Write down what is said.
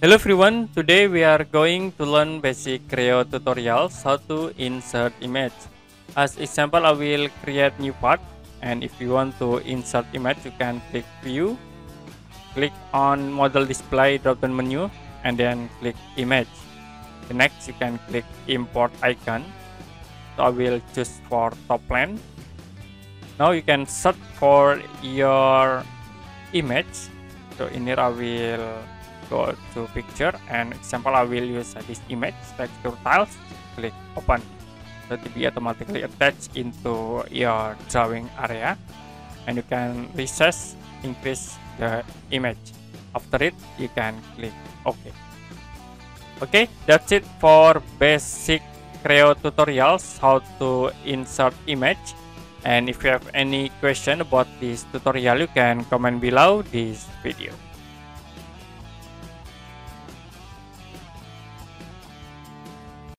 Hello everyone, today we are going to learn basic Creo tutorials how to insert image. As example, I will create new part, and if you want to insert image, you can click view, click on model display drop down menu, and then click image. The next you can click import icon. So I will choose for top plan. Now you can search for your image. So in here I will go to picture, and example I will use this image texture tiles. Click open, so to be automatically attached into your drawing area, and you can recess, increase the image. After it you can click OK. Okay, that's it for basic Creo tutorials how to insert image. And if you have any question about this tutorial, you can comment below this video.